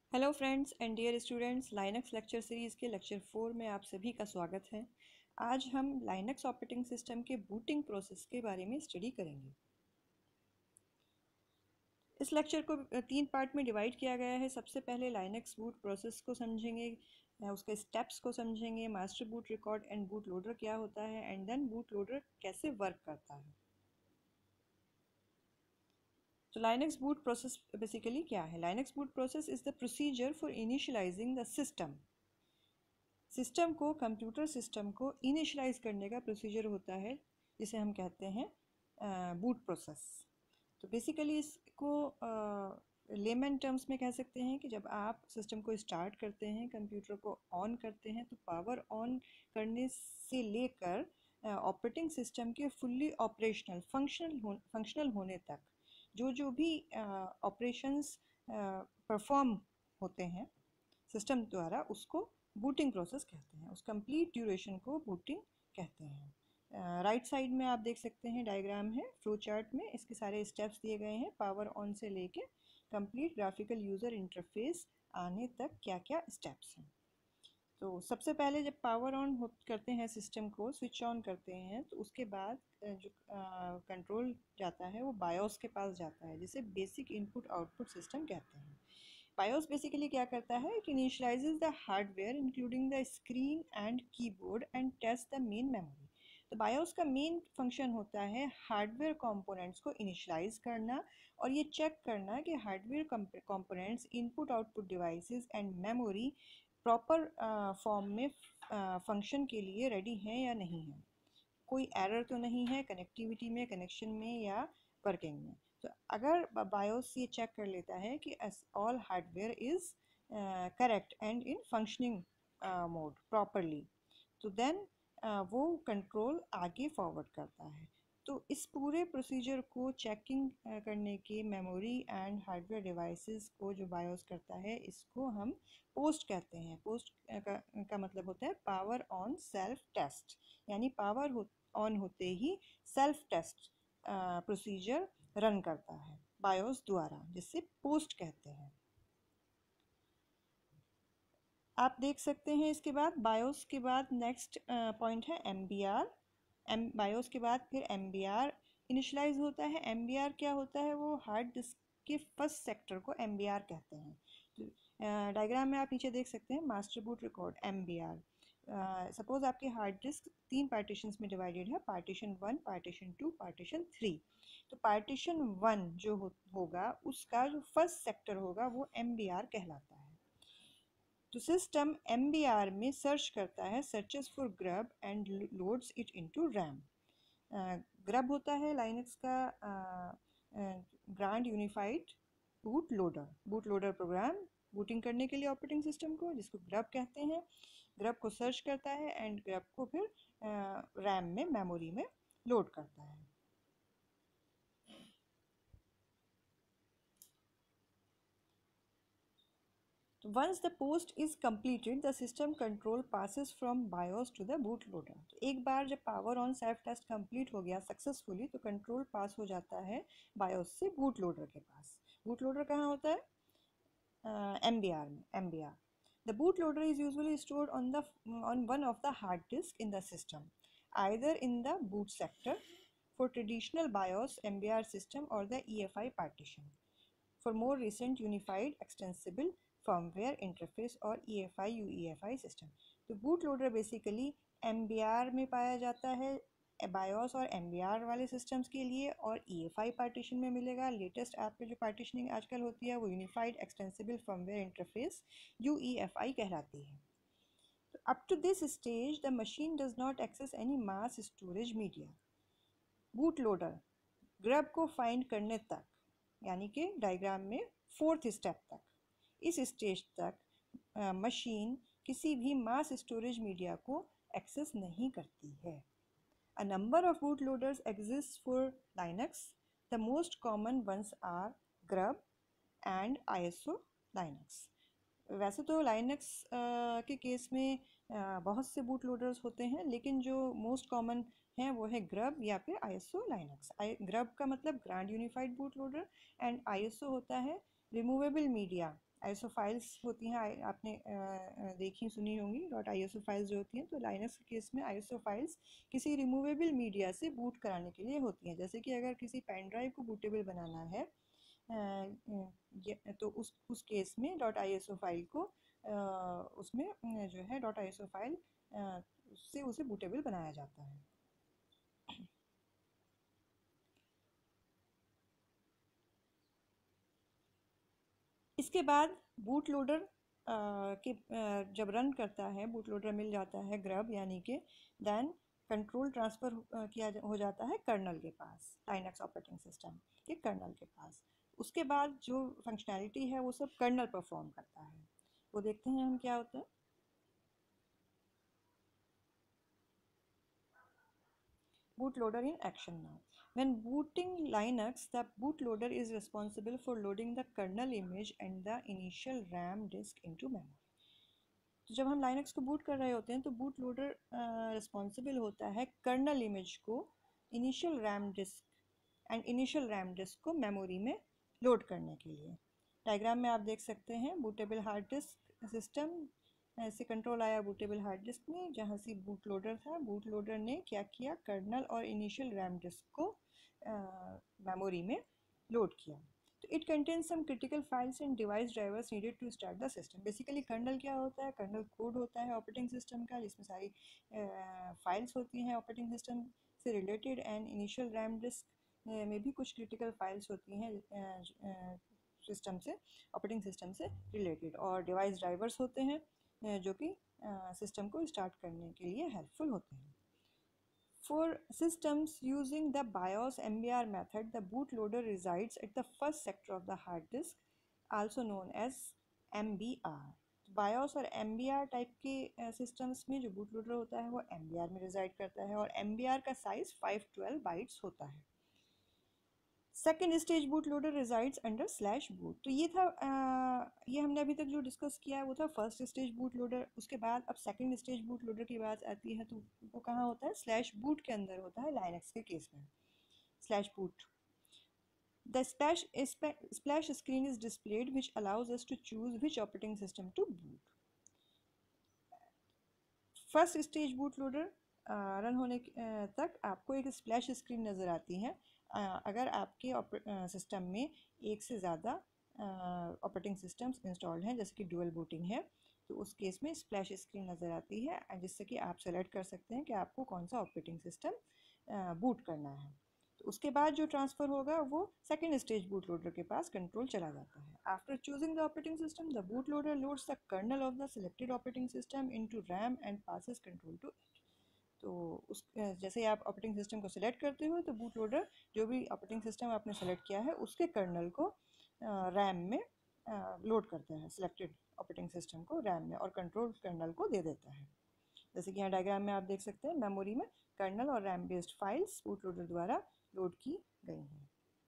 Hello friends and dear students, Linux lecture series के lecture 4 में आप सभी का स्वागत है। आज हम लाइनक्स ऑपरेटिंग सिस्टम के बूटिंग प्रोसेस के बारे में स्टडी करेंगे। इस लेक्चर को 3 पार्ट में डिवाइड किया गया है। सबसे पहले लाइनक्स बूट प्रोसेस को समझेंगे, उसके स्टेप्स को समझेंगे, master boot record and boot loader क्या होता है, एंड देन बूट लोडर कैसे वर्क करता है। तो लाइनक्स बूट प्रोसेस बेसिकली क्या है? Linux boot process is the procedure for initialising the system को, कंप्यूटर सिस्टम को इनिशियलाइज करने का प्रोसीजर होता है, जिसे हम कहते हैं बूट प्रोसेस। तो बेसिकली इसको लेमन टर्म्स में कह सकते हैं कि जब आप सिस्टम को स्टार्ट करते हैं, कंप्यूटर को ऑन करते हैं, तो पावर ऑन करने से लेकर ऑपरेटिंग सिस्टम के फुल्ली ऑपरेशनल फंक्शनल होने तक जो भी ऑपरेशंस परफॉर्म होते हैं सिस्टम द्वारा, उसको बूटिंग प्रोसेस कहते हैं। उस कंप्लीट ड्यूरेशन को बूटिंग कहते हैं। राइट साइड में आप देख सकते हैं, डायग्राम है फ्लो चार्ट में, इसके सारे स्टेप्स दिए गए हैं। पावर ऑन से लेके कंप्लीट ग्राफिकल यूज़र इंटरफेस आने तक क्या क्या स्टेप्स हैं। तो सबसे पहले जब पावर ऑन करते हैं, सिस्टम को स्विच ऑन करते हैं, तो उसके बाद जो कंट्रोल जाता है वो बायोस के पास जाता है, जिसे बेसिक इनपुट आउटपुट सिस्टम कहते हैं। BIOS बेसिकली क्या करता है? It initialises the hardware including the screen and keyboard and test the main memory. तो BIOS का मेन फंक्शन होता है हार्डवेयर कंपोनेंट्स को इनिशियलाइज करना और ये चेक करना कि hardware components, input output devices and memory proper form में फंक्शन के लिए रेडी हैं या नहीं हैं। कोई एरर तो नहीं है कनेक्टिविटी में, कनेक्शन में या वर्किंग में। तो अगर बायोस ये चेक कर लेता है कि all hardware is correct and in functioning mode properly, तो देन वो कंट्रोल आगे फॉरवर्ड करता है। तो इस पूरे प्रोसीजर को चेकिंग करने के मेमोरी एंड हार्डवेयर डिवाइसेस को जो बायोस करता है, इसको हम पोस्ट कहते हैं। पोस्ट का मतलब होता है पावर ऑन सेल्फ टेस्ट, यानी पावर ऑन होते ही सेल्फ टेस्ट प्रोसीजर रन करता है बायोस द्वारा, जिससे पोस्ट कहते हैं। आप देख सकते हैं इसके बाद बायोस के बाद नेक्स्ट पॉइंट है MBR। बायोस के बाद फिर MBR इनिशलाइज होता है। MBR क्या होता है? वो हार्ड डिस्क के फर्स्ट सेक्टर को MBR कहते हैं। तो डायग्राम में आप नीचे देख सकते हैं master boot record MBR। Suppose आपके हार्ड डिस्क 3 पार्टीशंस में डिवाइडेड है, पार्टीशन 1, पार्टीशन 2, पार्टीशन 3। तो पार्टीशन 1 जो होगा, उसका जो फर्स्ट सेक्टर होगा वो MBR कहलाता है। तो सिस्टम MBR में सर्च करता है, searches for GRUB and loads it into RAM. GRUB होता है लाइनक्स का grand unified boot loader program booting करने के लिए ऑपरेटिंग सिस्टम को, जिसको ग्रब कहते हैं। ग्रब को सर्च करता है एंड ग्रब को फिर रैम में, मेमोरी में लोड करता है। Once the post is completed, the system control passes from BIOS to the bootloader। तो एक बार जब power on self test complete हो गया सक्सेसफुली, तो कंट्रोल पास हो जाता है BIOS से बूट लोडर के पास। बूट लोडर कहाँ होता है? MBR में। MBR, the bootloader is usually stored on one of the hard disk in the system, either in the boot sector for traditional BIOS MBR system or the EFI partition for more recent unified extensible firmware interface और EFI UEFI सिस्टम। तो boot loader basically MBR में पाया जाता है, BIOS और MBR वाले systems के लिए, और EFI पार्टीशन में मिलेगा। लेटेस्ट ऐप पे जो पार्टीशनिंग आजकल होती है वो unified extensible firmware interface UEFI कहलाती है। तो up to this stage the machine does not access any mass storage media. Boot loader GRUB को फाइंड करने तक, यानी कि डायग्राम में 4th स्टेप तक, इस स्टेज तक मशीन किसी भी मास स्टोरेज मीडिया को एक्सेस नहीं करती है। A number of bootloaders exist for Linux. The most common ones are grub and ISO Linux। वैसे तो लाइनक्स के केस में बहुत से बूट लोडर्स होते हैं, लेकिन जो मोस्ट कॉमन हैं वो है ग्रब या फिर ISO Linux। ग्रब का मतलब grand unified boot loader and ISO होता है रिमूवेबल मीडिया आईएसओ फाइल्स होती हैं, आपने देखी सुनी होंगी डॉट आईएसओ फाइल्स जो होती हैं। तो लाइनक्स के केस में आईएसओ फाइल्स किसी रिमूवेबल मीडिया से बूट कराने के लिए होती हैं। जैसे कि अगर किसी पेन ड्राइव को बूटेबल बनाना है तो उस केस में डॉट आईएसओ फाइल को उसमें जो है डॉट आईएसओ फाइल से उसे बूटेबल बनाया जाता है। इसके बाद बूट लोडर के जब रन करता है, बूट लोडर मिल जाता है ग्रब यानी कि, देन कंट्रोल ट्रांसफ़र हो जाता है कर्नल के पास, लाइनक्स ऑपरेटिंग सिस्टम के कर्नल के पास। उसके बाद जो फंक्शनैलिटी है वो सब कर्नल परफॉर्म करता है। वो देखते हैं हम क्या होता है। Bootloader in action now. When booting Linux, the bootloader is responsible for loading the kernel image and the initial RAM disk into memory. तो जब हम Linux को बूट कर रहे होते हैं तो बूट लोडर रिस्पॉन्सिबल होता है कर्नल इमेज को initial RAM disk and initial RAM disk को मेमोरी में लोड करने के लिए। डायग्राम में आप देख सकते हैं बूटेबल हार्ड डिस्क सिस्टम ऐसे कंट्रोल आया बूटेबल हार्ड डिस्क में, जहाँ से बूट लोडर था। बूट लोडर ने क्या किया, कर्नल और इनिशियल रैम डिस्क को मेमोरी में लोड किया। तो it contains some critical files and device drivers needed to start the system. Basically kernel क्या होता है, कर्नल कोड होता है ऑपरेटिंग सिस्टम का, जिसमें सारी फाइल्स होती हैं ऑपरेटिंग सिस्टम से related, and initial RAM disk में भी कुछ क्रिटिकल फाइल्स होती हैं सिस्टम से, ऑपरेटिंग सिस्टम से रिलेटेड, और डिवाइस ड्राइवर्स होते हैं जो कि सिस्टम को स्टार्ट करने के लिए हेल्पफुल होते हैं। For systems using the BIOS MBR method, the bootloader resides at the first sector of the hard disk, also known as MBR. BIOS और MBR टाइप के सिस्टम्स में जो बूट लोडर होता है वो MBR में रिजाइड करता है, और MBR का साइज 512 बाइट्स होता है। Second stage boot loader resides under slash boot. तो ये था ये हमने अभी तक जो डिस्कस किया है वो था फर्स्ट स्टेज बूट लोडर। उसके बाद अब सेकेंड स्टेज बूट लोडर की बात आती है, तो वो कहाँ होता है, स्लैश बूट के अंदर होता है लाइनक्स के केस में, slash boot. The splash screen is displayed which allows us to choose which operating system to boot. First stage boot loader run होने तक आपको एक स्प्लैश स्क्रीन नज़र आती है। अगर आपके सिस्टम में एक से ज़्यादा ऑपरेटिंग सिस्टम्स इंस्टॉल्ड हैं, जैसे कि डुअल बूटिंग है, तो उस केस में स्प्लैश स्क्रीन नज़र आती है, जिससे कि आप सेलेक्ट कर सकते हैं कि आपको कौन सा ऑपरेटिंग सिस्टम बूट करना है। तो उसके बाद जो ट्रांसफ़र होगा वो सेकेंड स्टेज बूट लोडर के पास कंट्रोल चला जाता है। After choosing the operating system, the boot loader loads the kernel of the selected operating system into RAM and passes control to it. तो उस जैसे ही आप ऑपरेटिंग सिस्टम को सिलेक्ट करते हो तो बूट लोडर जो भी ऑपरेटिंग सिस्टम आपने सेलेक्ट किया है उसके कर्नल को रैम में लोड करता है, सिलेक्टेड ऑपरेटिंग सिस्टम को रैम में, और कंट्रोल कर्नल को दे देता है। जैसे कि यहाँ डायग्राम में आप देख सकते हैं मेमोरी में कर्नल और RAM based files boot loader द्वारा लोड की गई हैं।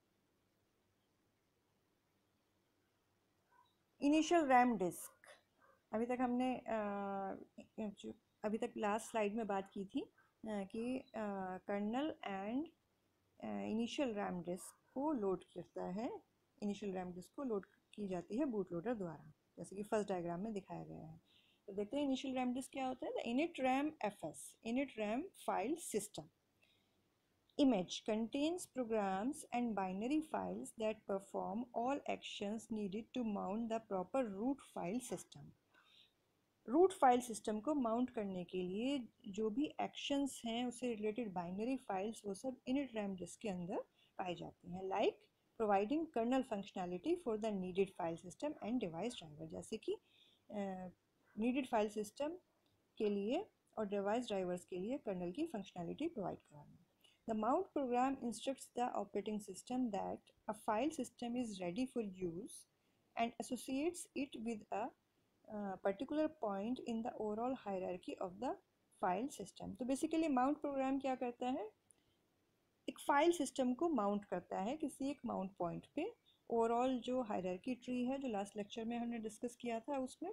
इनिशियल रैम डिस्क, अभी तक हमने जो अभी तक लास्ट स्लाइड में बात की थी कि kernel and initial RAM disk को लोड करता है, इनिशियल रैम डिस्क को लोड की जाती है बूट लोडर द्वारा, जैसे कि फर्स्ट डायग्राम में दिखाया गया है। तो देखते हैं इनिशियल रैम डिस्क क्या होता है। The init RAM FS, init RAM file system image contains programs and binary files that perform all actions needed to mount the proper root file system. Root file system को mount करने के लिए जो भी actions हैं उससे related binary files वो सब इनिट रैम डिस्क के अंदर पाई जाती हैं, like providing kernel functionality for the needed file system and device driver, जैसे कि नीडेड फाइल सिस्टम के लिए और डिवाइस ड्राइवर्स के लिए कर्नल की फंक्शनैलिटी प्रोवाइड कराना। The mount program instructs the operating system that a file system is ready for use and associates it with a particular point in the overall hierarchy of the file system. तो basically mount program क्या करता है, एक file system को mount करता है किसी एक माउंट पॉइंट पे। ओवरऑल जो हायरार्की ट्री है जो लास्ट लेक्चर में हमने डिस्कस किया था उसमें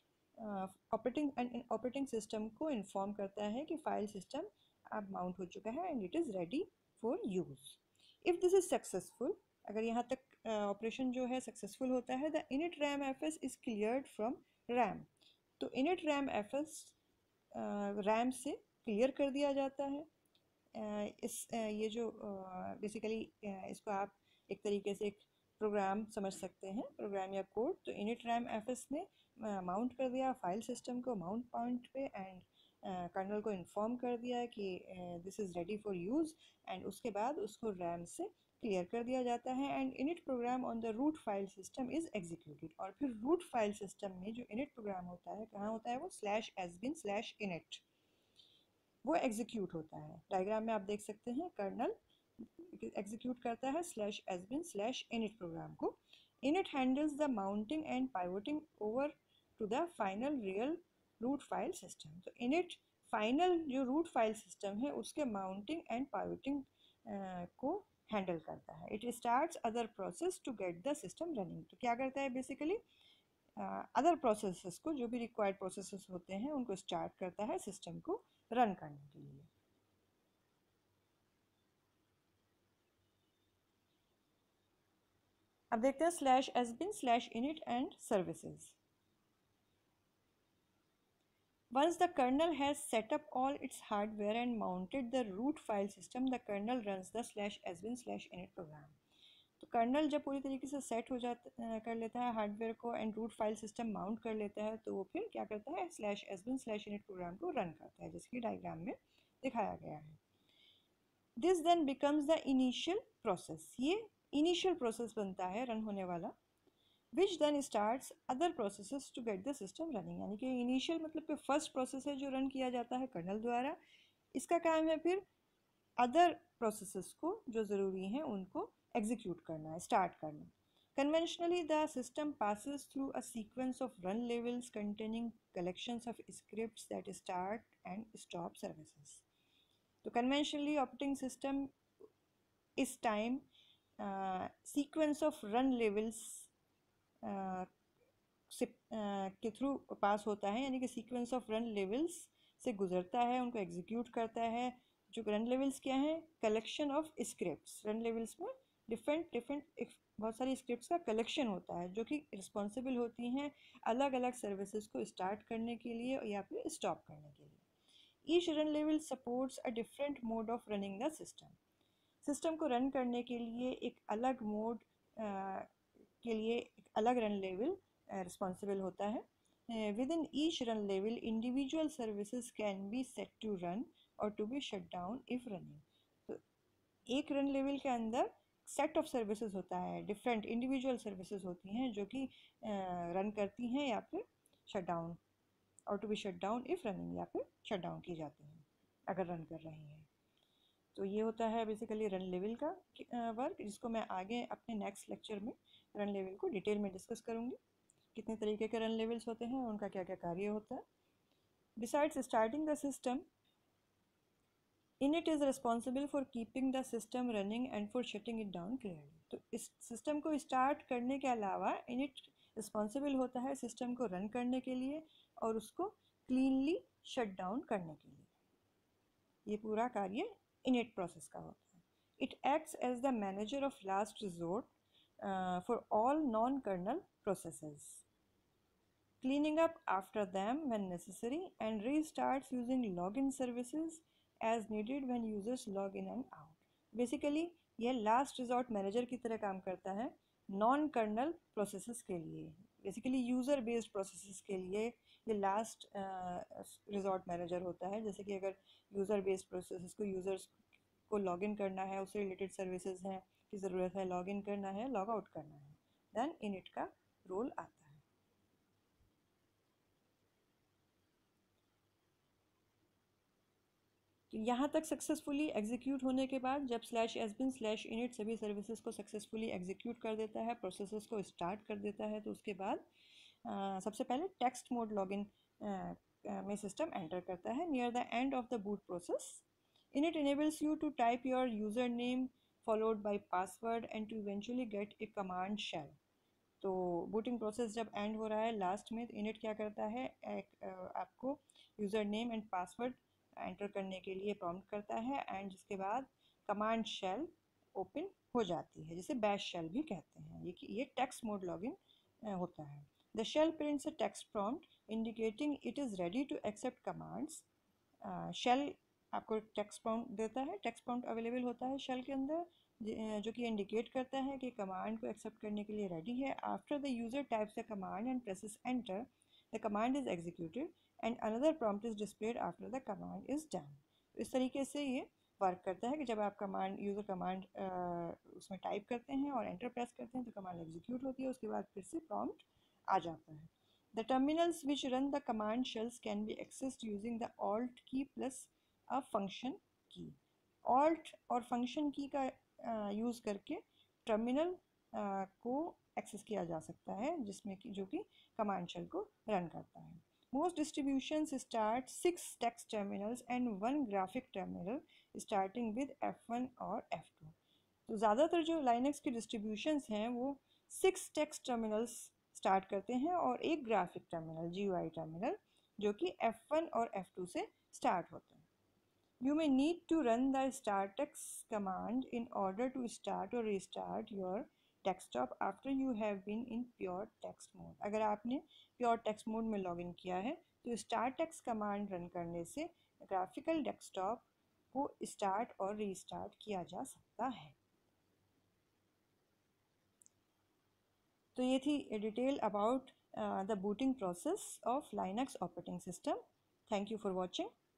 ऑपरेटिंग सिस्टम को इन्फॉर्म करता है कि फाइल सिस्टम अब माउंट हो चुका है and it is ready for use. If this is successful, अगर यहाँ तक ऑपरेशन जो है सक्सेसफुल होता है, the init RAM F S is cleared from RAM. तो init RAM F S RAM से क्लियर कर दिया जाता है। ये जो बेसिकली इसको आप एक तरीके से एक प्रोग्राम समझ सकते हैं, प्रोग्राम या कोड। तो इनिट रैम एफ एस ने माउंट कर दिया फाइल सिस्टम को माउंट पॉइंट पे, एंड कर्नल को इन्फॉर्म कर दिया कि this is ready for use, and उसके बाद उसको रैम से क्लियर कर दिया जाता है। And init program on the root file system is executed. और फिर रूट फाइल सिस्टम में जो इनिट प्रोग्राम होता है कहाँ होता है, वो /bin/init वो एग्जीक्यूट होता है। डायग्राम में आप देख सकते हैं कर्नल एग्जीक्यूट करता है /bin/init प्रोग्राम को। init handles the mounting and pivoting over to the final real root file system। तो init फाइनल जो रूट फाइल सिस्टम है उसके माउंटिंग एंड पाइवटिंग को हैंडल करता है। It starts other process to get the system running. तो क्या करता है बेसिकली, अदर प्रोसेसेस को, जो भी रिक्वायर्ड प्रोसेसेस होते हैं उनको स्टार्ट करता है सिस्टम को रन करने के लिए। अब देखते हैं /bin/init and services। Once the kernel has set up all its hardware and mounted the root file system, the kernel runs the /bin/init program। तो कर्नल जब पूरी तरीके से सेट हो जाता कर लेता है हार्डवेयर को and root file system mount कर लेता है, तो वो फिर क्या करता है /bin/init प्रोग्राम को रन करता है, जैसे कि डायग्राम में दिखाया गया है। This then becomes the initial process. ये इनिशियल प्रोसेस बनता है रन होने वाला, which then starts other processes to get the system running. यानी कि इनिशियल मतलब कि फर्स्ट प्रोसेस है जो रन किया जाता है कर्नल द्वारा। इसका काम है फिर अदर प्रोसेसेस को जो ज़रूरी हैं उनको एग्जीक्यूट करना है, स्टार्ट करना। Conventionally, the system passes through a sequence of run levels containing collections of scripts that start and stop services। तो conventionally operating system इस time sequence of run levels के थ्रू पास होता है, यानी कि सीक्वेंस ऑफ रन लेवल्स से गुजरता है, उनको एग्जीक्यूट करता है। जो रन लेवल्स क्या हैं, collection of scripts. Run levels में डिफरेंट बहुत सारी स्क्रिप्ट्स का कलेक्शन होता है जो कि रिस्पॉन्सिबल होती हैं अलग अलग सर्विसेज को स्टार्ट करने के लिए या फिर स्टॉप करने के लिए। Each run level supports a different mode of running the system. System को रन करने के लिए एक अलग मोड के लिए एक अलग रन लेवल रिस्पॉन्सिबल होता है। Within each run level individual services can be set to run और to be shut down if running. तो एक रन लेवल के अंदर सेट ऑफ सर्विसेज होता है, डिफरेंट इंडिविजुअल सर्विसेज होती हैं जो कि रन करती हैं या फिर शट डाउन, और to be shut down if running, या फिर शट डाउन की जाती हैं अगर रन कर रही हैं। तो ये होता है बेसिकली रन लेवल का वर्क, जिसको मैं आगे अपने नेक्स्ट लेक्चर में रन लेवल को डिटेल में डिस्कस करूँगी। कितने तरीके के रन लेवल्स होते हैं, उनका क्या क्या कार्य होता है। Besides starting the system, init is responsible for keeping the system running and for shutting it down clearly। तो इस सिस्टम को स्टार्ट करने के अलावा init रिस्पॉन्सिबल होता है सिस्टम को रन करने के लिए और उसको क्लीनली शट डाउन करने के लिए। ये पूरा कार्य init प्रोसेस का होता है। It acts as the manager of last resort for all non kernel processes, cleaning up after them when necessary, and restarts using login services as needed when users log in and out। Basically यह last resort manager की तरह काम करता है non kernel processes के लिए। Basically user based processes के लिए ये लास्ट रिजॉर्ट मैनेजर होता है। जैसे कि अगर यूज़र बेस्ड प्रोसेसेस को यूज़र्स को लॉगिन करना है, उससे रिलेटेड सर्विसेज हैं की ज़रूरत है, लॉगिन करना है, लॉग आउट करना है, देन इनिट का रोल आता है। तो यहाँ तक सक्सेसफुली एग्जीक्यूट होने के बाद जब /bin/init सभी सर्विसेज को सक्सेसफुली एग्जीक्यूट कर देता है, प्रोसेसेस को स्टार्ट कर देता है, तो उसके बाद सबसे पहले टेक्स्ट मोड लॉगिन में सिस्टम एंटर करता है near the end of the boot process. init enables you to type your username followed by password and to eventually get a command shell। तो बूटिंग प्रोसेस जब end हो रहा है last में, तो इनिट क्या करता है, आपको user name and password enter करने के लिए प्रॉम्प्ट करता है, एंड जिसके बाद कमांड शेल ओपन हो जाती है, जिसे बैश शेल भी कहते हैं। ये टेक्स्ट मोड लॉगिन होता है। The shell prints a text prompt indicating it is ready to accept commands. Shell आपको टेक्स्ट प्रॉम्प्ट देता है, टेक्स्ट प्रॉम्प्ट अवेलेबल होता है शेल के अंदर, जो कि इंडिकेट करता है कि कमांड को एक्सेप्ट करने के लिए रेडी है। After the user types the command and presses enter, the command is executed and another prompt is displayed after the command is done. तो इस तरीके से ये वर्क करता है कि जब आप यूज़र कमांड उसमें टाइप करते हैं और एंटर प्रेस करते हैं तो कमांड एग्जीक्यूट होती है, उसके बाद फिर से प्रॉम्प्ट आ जाता है। The terminals which run the command shells can be accessed using the Alt key plus a function key. Alt और function key का यूज़ करके टर्मिनल को एक्सेस किया जा सकता है, जिसमें कि जो कि कमांड शेल को रन करता है। Most distributions start 6 text terminals and 1 graphic terminal starting with F1 और F2। तो ज़्यादातर जो लाइनक्स की डिस्ट्रीब्यूशंस हैं वो 6 टेक्स्ट टर्मिनल्स स्टार्ट करते हैं और एक ग्राफिक टर्मिनल GUI टर्मिनल जो कि F1 और F2 से स्टार्ट होता है। You may need to run the starttext command in order to start or restart your desktop after you have been in pure text mode। अगर आपने pure text mode में login किया है तो starttext कमांड रन करने से ग्राफिकल डेस्कटॉप को स्टार्ट और रीस्टार्ट किया जा सकता है। तो ये थी detail about the booting process of Linux operating system. Thank you for watching.